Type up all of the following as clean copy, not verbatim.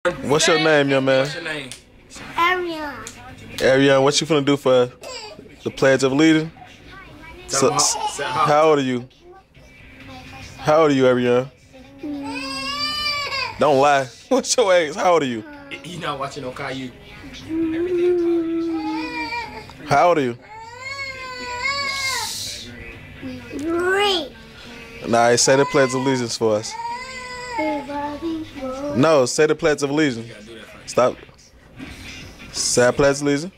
What's your name, young man? What's your name? Ariana. Ariana, what you finna do for the Pledge of Allegiance? How old are you? How old are you, Ariana? Don't lie. What's your age? How old are you? He not watching no Caillou. How old are you? 3. Nah, say the Pledge of Allegiance for us. No, say the Pledge of Allegiance. Stop. Say I pledge allegiance.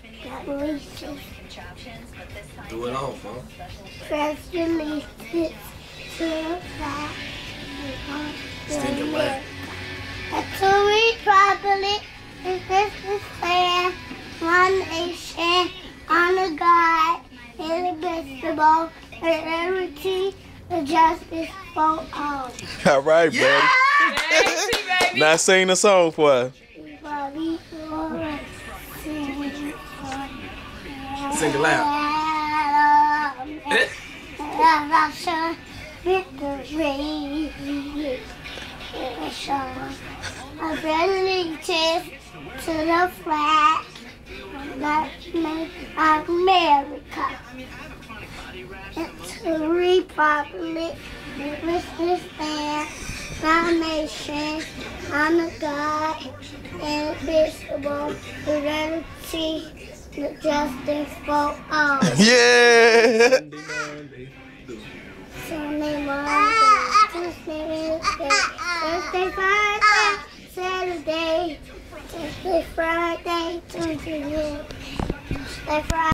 Do it all, bro. Pledge allegiance to the flag Stand your back. to the republic, and this is fair, one nation, under God, indivisible, with liberty and justice for all. All right, buddy. Now sing the song for us. Sing it loud. Victory. I allegiance to the flag that makes America. It's a republic with this stand, one nation, under God, indivisible, with liberty and justice for all. Yeah. Sunday, Monday, Tuesday, Wednesday, Thursday, Friday, Saturday, Thursday, Friday, Tuesday, Wednesday, Friday.